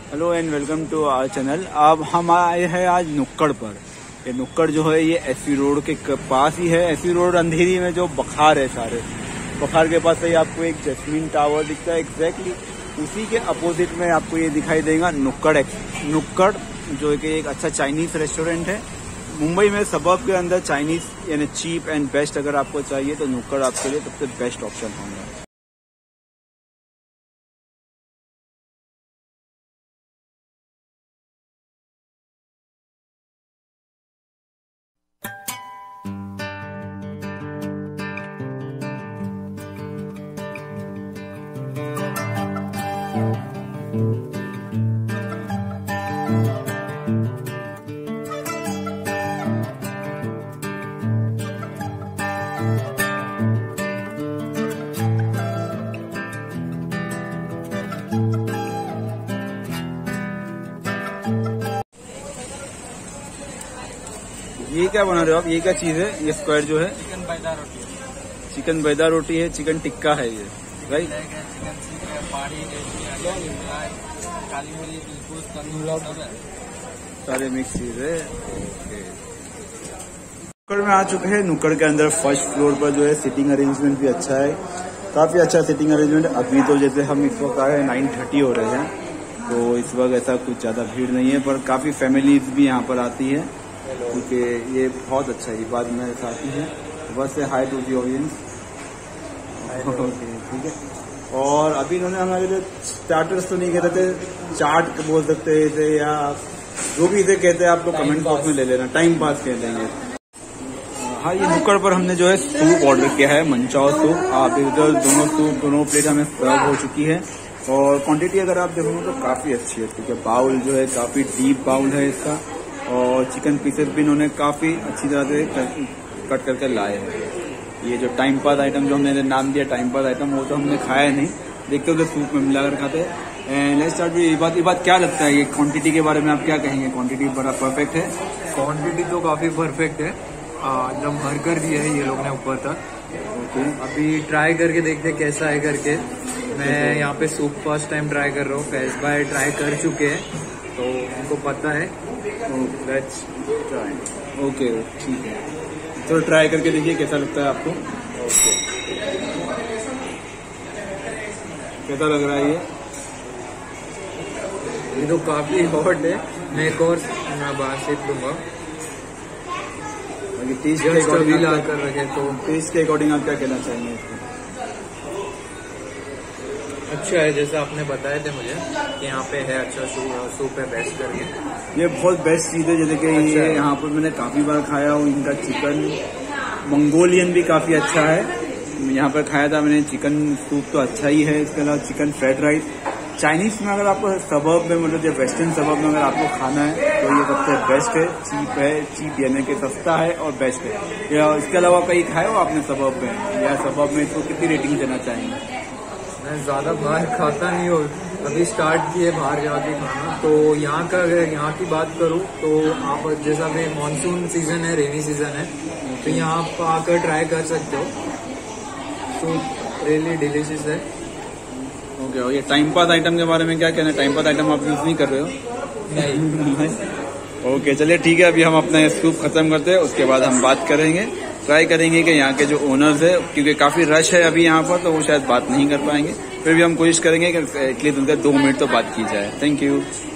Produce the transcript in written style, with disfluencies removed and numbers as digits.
Hello and welcome to our channel. अब हम आए हैं आज नुक्कड़ पर। ये नुक्कड़ जो है ये एसवी रोड के पास ही है। एसवी रोड अंधेरी में जो बखार है, सारे बखार के पास से आपको एक जैस्मीन टावर दिखता है। एग्जैक्टली उसी के अपोजिट में आपको ये दिखाई देगा नुक्कड़ जो कि एक अच्छा चाइनीज रेस्टोरेंट है। मुंबई में सबब के अंदर चाइनीज यानी चीप एंड बेस्ट अगर आपको चाहिए तो नुक्कड़ आपके लिए सबसे बेस्ट ऑप्शन होगा। ये क्या बना रहे हो आप? ये क्या चीज है? ये स्क्वायर जो है चिकन बैदा रोटी है। चिकन बैदा रोटी है, चिकन टिक्का है ये, राइट? चिकन सीख है, पहाड़ी काली मिर्च, दिलखुश, तंदूर सब है, सारे मिक्स चीज है। ओके, नुक्कड़ में आ चुके हैं। नुक्कड़ के अंदर फर्स्ट फ्लोर पर जो है सिटिंग अरेंजमेंट भी अच्छा है, काफी अच्छा सिटिंग अरेंजमेंट। अभी तो जैसे हम इस वक्त आए 9:30 हो रहे हैं, तो इस वक्त ऐसा कुछ ज्यादा भीड़ नहीं है, पर काफी फैमिलीज भी यहाँ पर आती है क्योंकि ये बहुत अच्छा है। ये बाद में आती है, बस से hi to the audience. Okay, ठीक है। और अभी इन्होंने हमारे लिए स्टार्टर्स तो नहीं कहते थे, चाट बोल सकते थे या जो भी इसे कहते हैं, आप लोग कमेंट बॉक्स में ले लेना, टाइम पास कह देंगे। हाँ, ये नुक्कड़ पर हमने जो है सूप ऑर्डर किया है, मंचाओ सूप। आप इधर दोनों प्लेट हमें सर्व हो चुकी है और क्वांटिटी अगर आप देखोगे तो काफी अच्छी है, क्योंकि बाउल जो है काफी डीप बाउल है इसका, और चिकन पीसेस भी इन्होंने काफी अच्छी तरह से कट करके लाए हैं। ये जो टाइम पास आइटम जो हमने नाम दिया टाइम पास आइटम, वो तो हमने खाया नहीं, देखते हो तो सूप में मिलाकर खाते हैं। And let's start. ये बात क्या लगता है, ये क्वांटिटी के बारे में आप क्या कहेंगे? क्वांटिटी बड़ा परफेक्ट है? क्वांटिटी तो काफी परफेक्ट है, एकदम भर कर दिया है ये लोग ने ऊपर तक। ओके, अभी ट्राई करके देखते हैं कैसा है करके। मैं यहाँ पे सूप फर्स्ट टाइम ट्राई कर रहा हूँ, फैज भाई ट्राई कर चुके हैं तो उनको पता है। Let's try. ओके, ठीक है, तो ट्राई करके देखिए कैसा लगता है आपको। ओके, कैसा लग रहा है ये तो काफी हॉट है। मैं एक और बाहर से लूंगा, टेस्ट के अकॉर्डिंग ला कर रखे, तो टेस्ट के अकॉर्डिंग आप क्या कहना चाहेंगे इसको? अच्छा है, जैसे आपने बताए थे मुझे कि यहाँ पे है अच्छा सूप है बेस्ट करके। ये बहुत बेस्ट चीज है, जैसे कि अच्छा ये यहाँ पर मैंने काफी बार खाया हूँ। इनका चिकन मंगोलियन भी काफी अच्छा है। यहाँ पर खाया था मैंने, चिकन सूप तो अच्छा ही है। इसके अलावा चिकन फ्राइड राइस। चाइनीज में अगर आपको सबब में, मतलब जो वेस्टर्न सबब में अगर आपको खाना है तो ये सबसे बेस्ट है। चीप यानी कि सस्ता है और बेस्ट है। या इसके अलावा कहीं खाए हो आपने सबब में, या सबब में इसको कितनी रेटिंग देना चाहेंगे? मैं ज्यादा बाहर खाता नहीं हूँ, अभी स्टार्ट किए बाहर जाके खाना। तो यहाँ का अगर यहाँ की बात करूँ तो आप जैसा भी मानसून सीजन है, रेनी सीजन है, तो यहाँ आप आकर ट्राई कर सकते हो। तो रियली डिलीशियस है। ओके, और ये टाइम पास आइटम के बारे में क्या कहना है? टाइम पास आइटम आप यूज नहीं कर रहे हो? नहीं। ओके, चलिए ठीक है। अभी हम अपना सूप खत्म करते हैं, उसके बाद हम बात करेंगे, ट्राई करेंगे कि यहाँ के जो ओनर्स है, क्योंकि काफी रश है अभी यहाँ पर, तो वो शायद बात नहीं कर पाएंगे। फिर भी हम कोशिश करेंगे कि एटलीस्ट उनका 2 मिनट तो बात की जाए। Thank you.